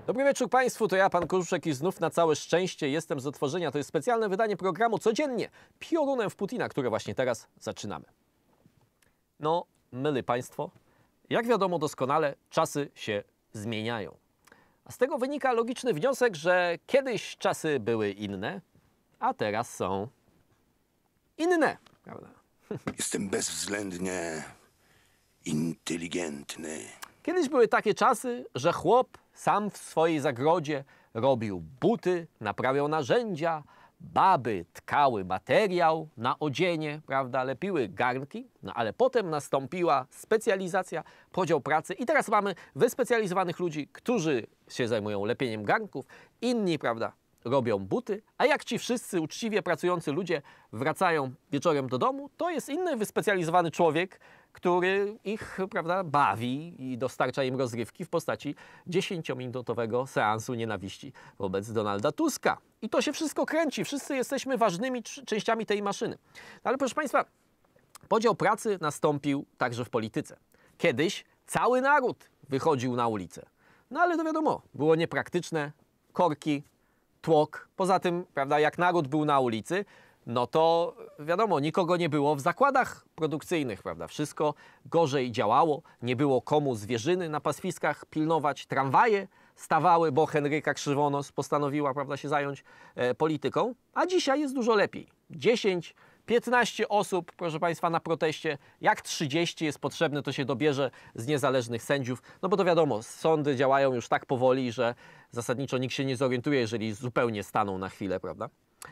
Dobry wieczór Państwu, to ja, pan Kożuszek i znów na całe szczęście jestem z otworzenia. To jest specjalne wydanie programu Codziennie Piorunem w Putina, które właśnie teraz zaczynamy. No, myli Państwo, jak wiadomo doskonale, czasy się zmieniają. A z tego wynika logiczny wniosek, że kiedyś czasy były inne, a teraz są inne, prawda? Jestem bezwzględnie inteligentny. Kiedyś były takie czasy, że chłop sam w swojej zagrodzie robił buty, naprawiał narzędzia, baby tkały materiał na odzienie, prawda, lepiły garnki, no ale potem nastąpiła specjalizacja, podział pracy i teraz mamy wyspecjalizowanych ludzi, którzy się zajmują lepieniem garnków, inni, prawda, robią buty, a jak ci wszyscy uczciwie pracujący ludzie wracają wieczorem do domu, to jest inny wyspecjalizowany człowiek, który ich, prawda, bawi i dostarcza im rozrywki w postaci 10-minutowego seansu nienawiści wobec Donalda Tuska. I to się wszystko kręci. Wszyscy jesteśmy ważnymi częściami tej maszyny. No ale proszę Państwa, podział pracy nastąpił także w polityce. Kiedyś cały naród wychodził na ulicę. No ale to wiadomo, było niepraktyczne, korki, tłok. Poza tym, prawda, jak naród był na ulicy, no to wiadomo, nikogo nie było w zakładach produkcyjnych, prawda? Wszystko gorzej działało, nie było komu zwierzyny na pastwiskach pilnować, tramwaje stawały, bo Henryka Krzywonos postanowiła, prawda, się zająć polityką, a dzisiaj jest dużo lepiej. 10, 15 osób, proszę Państwa, na proteście, jak 30 jest potrzebne, to się dobierze z niezależnych sędziów, no bo to wiadomo, sądy działają już tak powoli, że zasadniczo nikt się nie zorientuje, jeżeli zupełnie staną na chwilę, prawda?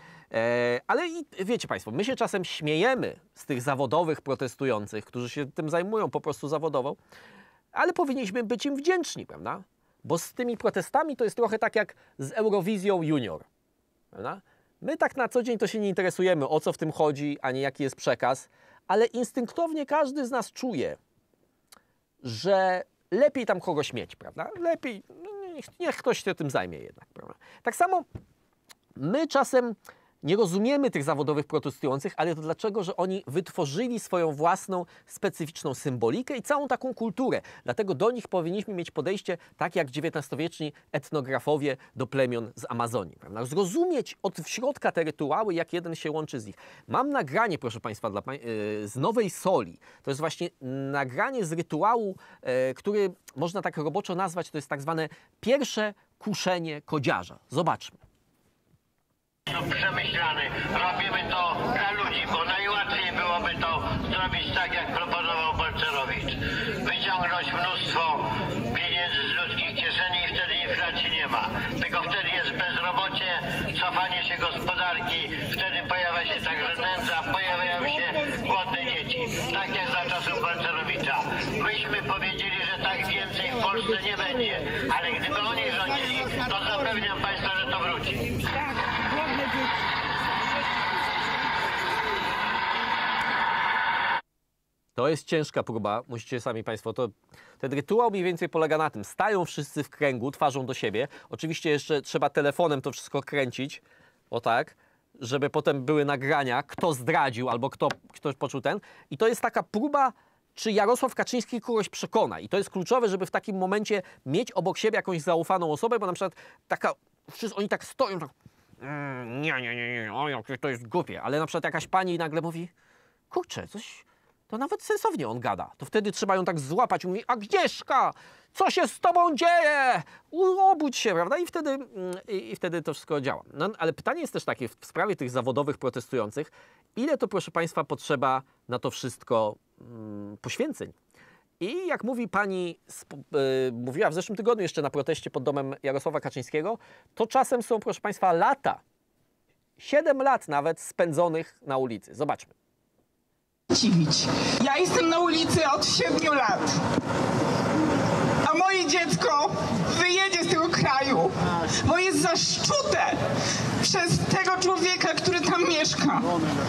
Ale i wiecie Państwo, my się czasem śmiejemy z tych zawodowych protestujących, którzy się tym zajmują po prostu zawodowo, ale powinniśmy być im wdzięczni, prawda? Bo z tymi protestami to jest trochę tak jak z Eurowizją Junior, prawda? My tak na co dzień to się nie interesujemy, o co w tym chodzi, ani jaki jest przekaz, ale instynktownie każdy z nas czuje, że lepiej tam kogoś mieć, prawda? Lepiej, niech ktoś się tym zajmie jednak, prawda? Tak samo my czasem nie rozumiemy tych zawodowych protestujących, ale to dlaczego? Że oni wytworzyli swoją własną, specyficzną symbolikę i całą taką kulturę. Dlatego do nich powinniśmy mieć podejście tak jak XIX-wieczni etnografowie do plemion z Amazonii. Prawda? Zrozumieć od środka te rytuały, jak jeden się łączy z nich. Mam nagranie, proszę Państwa, z Nowej Soli. To jest właśnie nagranie z rytuału, który można tak roboczo nazwać, to jest tak zwane pierwsze kuszenie kodziarza. Zobaczmy. Przemyślany. Robimy to dla ludzi, bo najłatwiej byłoby to zrobić tak, jak proponował Balcerowicz. Wyciągnąć mnóstwo pieniędzy z ludzkich kieszeni i wtedy inflacji nie ma. Tylko wtedy jest bezrobocie, cofanie się gospodarki, wtedy pojawia się także nędza, pojawiają się głodne dzieci. Tak jak za czasów Balcerowicza. Myśmy powiedzieli, że tak więcej w Polsce nie będzie, ale gdyby oni rządzili, to zapewniam Państwa, że to wróci. To jest ciężka próba, musicie sami Państwo, ten rytuał mniej więcej polega na tym, stają wszyscy w kręgu, twarzą do siebie, oczywiście jeszcze trzeba telefonem to wszystko kręcić, o tak, żeby potem były nagrania, kto zdradził albo ktoś poczuł i to jest taka próba, czy Jarosław Kaczyński kogoś przekona i to jest kluczowe, żeby w takim momencie mieć obok siebie jakąś zaufaną osobę, bo na przykład oni tak stoją, tak, nie, to jest głupie, ale na przykład jakaś pani nagle mówi, kurczę, to nawet sensownie on gada. To wtedy trzeba ją tak złapać i mówi, Agnieszka, co się z tobą dzieje? Obudź się, prawda? I wtedy to wszystko działa. No, ale pytanie jest też takie w sprawie tych zawodowych protestujących, ile to, proszę Państwa, potrzeba na to wszystko poświęceń. I jak mówi pani, mówiła w zeszłym tygodniu jeszcze na proteście pod domem Jarosława Kaczyńskiego, to czasem są, proszę Państwa, lata, 7 lat nawet spędzonych na ulicy. Zobaczmy. Ja jestem na ulicy od 7 lat, a moje dziecko wyjedzie z tego kraju, bo jest zaszczute przez tego człowieka, który tam mieszka.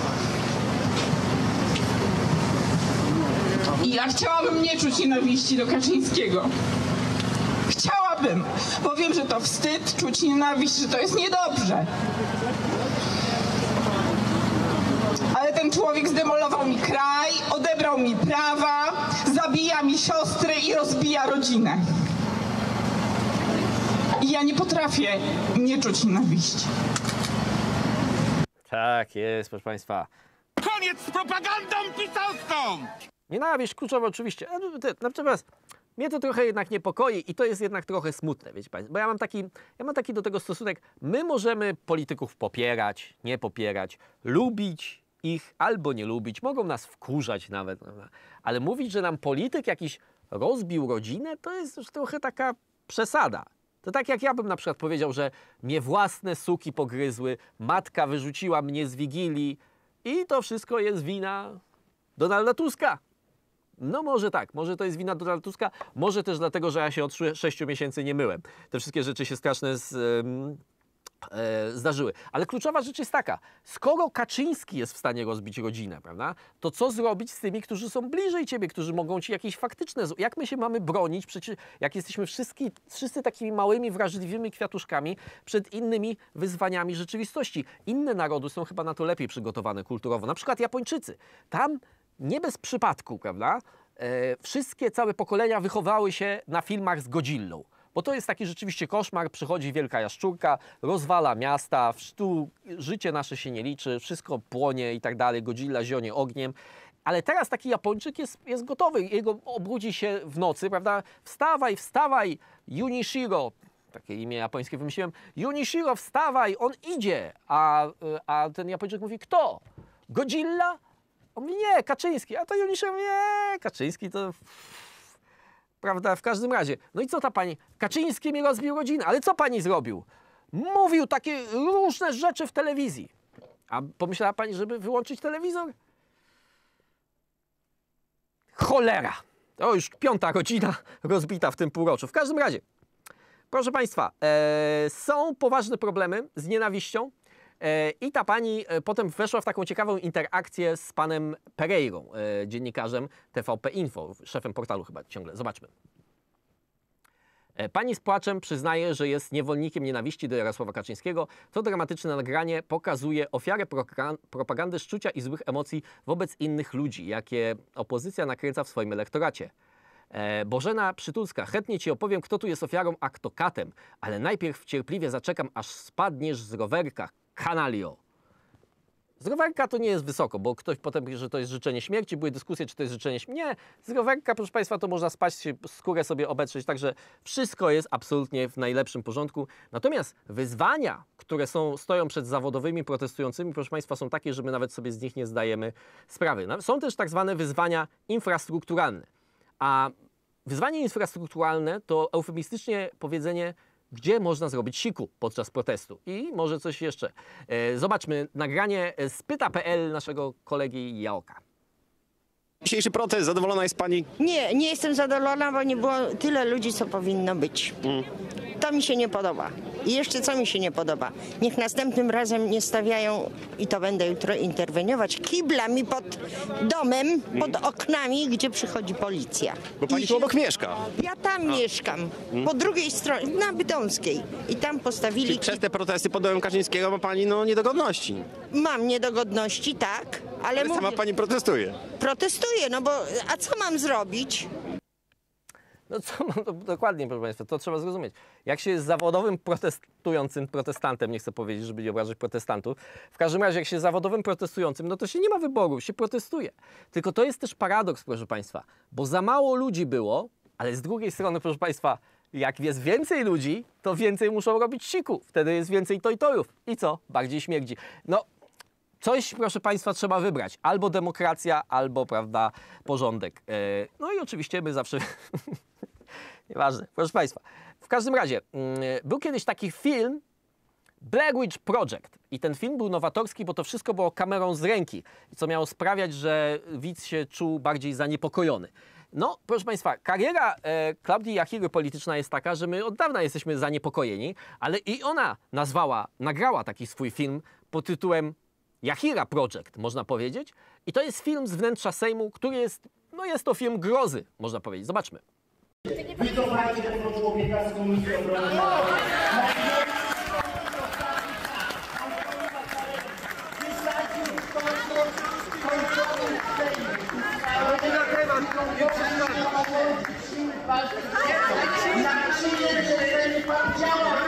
I ja chciałabym nie czuć nienawiści do Kaczyńskiego. Chciałabym, bo wiem, że to wstyd, czuć nienawiść, że to jest niedobrze. Ale ten człowiek zdemolował mi kraj, odebrał mi prawa, zabija mi siostrę i rozbija rodzinę. I ja nie potrafię nie czuć nienawiści. Tak jest, proszę państwa. Koniec z propagandą pisowską! Nienawiść kluczowa oczywiście. Natomiast mnie to trochę jednak niepokoi i to jest jednak trochę smutne, wiecie państwo. Bo ja mam taki do tego stosunek. My możemy polityków popierać, nie popierać, lubić ich albo nie lubić. Mogą nas wkurzać nawet. Ale mówić, że nam polityk jakiś rozbił rodzinę, to jest już trochę taka przesada. To tak jak ja bym na przykład powiedział, że mnie własne suki pogryzły, matka wyrzuciła mnie z Wigilii i to wszystko jest wina Donalda Tuska. No może tak, może to jest wina Donalda Tuska, może też dlatego, że ja się od 6 miesięcy nie myłem. Te wszystkie rzeczy się straszne zdarzyły. Ale kluczowa rzecz jest taka, skoro Kaczyński jest w stanie rozbić rodzinę, prawda, to co zrobić z tymi, którzy są bliżej ciebie, którzy mogą ci jakieś faktyczne... Jak my się mamy bronić, przecież jak jesteśmy wszyscy takimi małymi, wrażliwymi kwiatuszkami przed innymi wyzwaniami rzeczywistości. Inne narody są chyba na to lepiej przygotowane kulturowo, na przykład Japończycy. Tam nie bez przypadku, prawda, całe pokolenia wychowały się na filmach z Godzillą. Bo to jest taki rzeczywiście koszmar, przychodzi wielka jaszczurka, rozwala miasta, tu życie nasze się nie liczy, wszystko płonie i tak dalej, Godzilla zionie ogniem. Ale teraz taki Japończyk jest gotowy, jego obudzi się w nocy, prawda? Wstawaj, wstawaj, Junichiro, takie imię japońskie wymyśliłem, Junichiro, wstawaj, on idzie. A ten Japończyk mówi, kto? Godzilla? On mówi, nie, Kaczyński. A to Junichiro, nie, Kaczyński to... Prawda, w każdym razie. No i co ta pani? Kaczyński mi rozbił rodzinę, ale co pani zrobił? Mówił takie różne rzeczy w telewizji. A pomyślała pani, żeby wyłączyć telewizor? Cholera! To już 5. rodzina rozbita w tym półroczu. W każdym razie, proszę państwa, są poważne problemy z nienawiścią. I ta pani potem weszła w taką ciekawą interakcję z panem Pereirą, dziennikarzem TVP Info, szefem portalu chyba ciągle. Zobaczmy. Pani z płaczem przyznaje, że jest niewolnikiem nienawiści do Jarosława Kaczyńskiego. To dramatyczne nagranie pokazuje ofiarę propagandy szczucia i złych emocji wobec innych ludzi, jakie opozycja nakręca w swoim elektoracie. Bożena Przytulska, chętnie ci opowiem, kto tu jest ofiarą, a kto katem, ale najpierw cierpliwie zaczekam, aż spadniesz z rowerka, kanalio. Z rowerka to nie jest wysoko, bo ktoś potem mówi, że to jest życzenie śmierci, były dyskusje, czy to jest życzenie śmierci. Nie, z rowerka, proszę państwa, to można spaść, skórę sobie obetrzeć, także wszystko jest absolutnie w najlepszym porządku. Natomiast wyzwania, które stoją przed zawodowymi protestującymi, proszę państwa, są takie, że my nawet sobie z nich nie zdajemy sprawy. Są też tak zwane wyzwania infrastrukturalne. A wyzwanie infrastrukturalne to eufemistycznie powiedzenie, gdzie można zrobić siku podczas protestu. I może coś jeszcze. Zobaczmy nagranie z pyta.pl naszego kolegi Jaoka. Dzisiejszy protest, zadowolona jest pani? Nie jestem zadowolona, bo nie było tyle ludzi, co powinno być. To mi się nie podoba. I jeszcze co mi się nie podoba? Niech następnym razem nie stawiają, i to będę jutro interweniować, kiblami pod domem, pod oknami, gdzie przychodzi policja. Bo pani tu obok mieszka. Ja tam mieszkam, po drugiej stronie, na Bytomskiej. I tam postawili... Czyli przez te protesty pod domem Kaczyńskiego ma pani niedogodności. Mam niedogodności, tak, ale mówię... sama pani protestuje. Protestuję, no bo a co mam zrobić? No co, no dokładnie, proszę państwa, to trzeba zrozumieć. Jak się jest zawodowym protestantem, nie chcę powiedzieć, żeby nie obrażać protestantów, w każdym razie jak się jest zawodowym protestującym, no to się nie ma wyboru, się protestuje. Tylko to jest też paradoks, proszę państwa, bo za mało ludzi było, ale z drugiej strony, proszę państwa, jak jest więcej ludzi, to więcej muszą robić siku. Wtedy jest więcej tojtorów. I co? Bardziej śmierdzi. No, coś, proszę państwa, trzeba wybrać. Albo demokracja, albo, prawda, porządek. No i oczywiście my zawsze... Nieważne, proszę państwa. W każdym razie, był kiedyś taki film Blair Witch Project. I ten film był nowatorski, bo to wszystko było kamerą z ręki. Co miało sprawiać, że widz się czuł bardziej zaniepokojony. No, proszę państwa, kariera Klaudii Jachiry polityczna jest taka, że my od dawna jesteśmy zaniepokojeni, ale i ona nagrała taki swój film pod tytułem Jachira Project, można powiedzieć. I to jest film z wnętrza Sejmu, który jest, no jest to film grozy, można powiedzieć. Zobaczmy. Wycofajcie tego człowieka z Komisji Obrony Narodowej. Na czyje życzenie pan działa?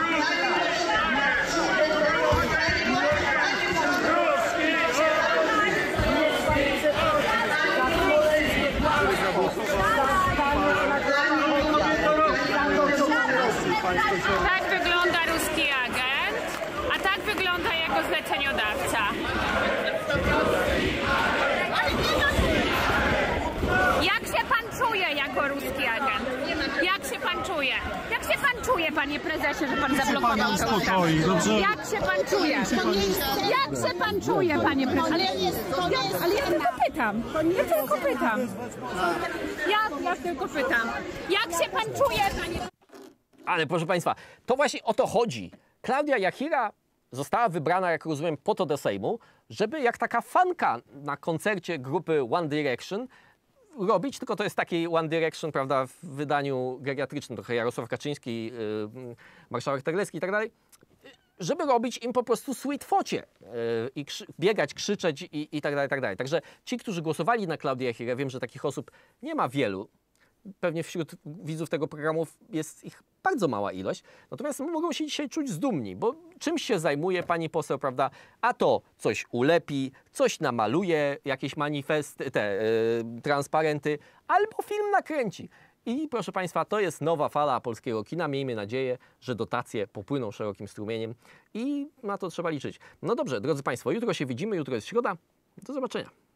wygląda jego zleceniodawca. Jak się pan czuje jako ruski agent? Jak się pan czuje? Jak się pan czuje, panie prezesie, że pan zablokował tę ustawę? Jak się pan czuje? Jak się pan czuje, panie prezesie? Ale ja tylko pytam. Ja tylko pytam. Ja tylko pytam. Jak się pan czuje, panie... Ale proszę Państwa, to właśnie o to chodzi. Klaudia Jachira została wybrana, jak rozumiem, po to do Sejmu, żeby jak taka fanka na koncercie grupy One Direction robić, tylko to jest taki One Direction, prawda, w wydaniu geriatrycznym, trochę Jarosław Kaczyński, marszałek Terlecki i tak dalej, żeby robić im po prostu sweet focie i biegać, krzyczeć i tak dalej, tak dalej. Także ci, którzy głosowali na Klaudię Jachirę, wiem, że takich osób nie ma wielu, pewnie wśród widzów tego programu jest ich bardzo mała ilość, natomiast mogą się dzisiaj czuć zdumni, bo czymś się zajmuje pani poseł, prawda? A to coś ulepi, coś namaluje, jakieś manifesty, transparenty, albo film nakręci. I proszę Państwa, to jest nowa fala polskiego kina. Miejmy nadzieję, że dotacje popłyną szerokim strumieniem i na to trzeba liczyć. No dobrze, drodzy Państwo, jutro się widzimy, jutro jest środa. Do zobaczenia.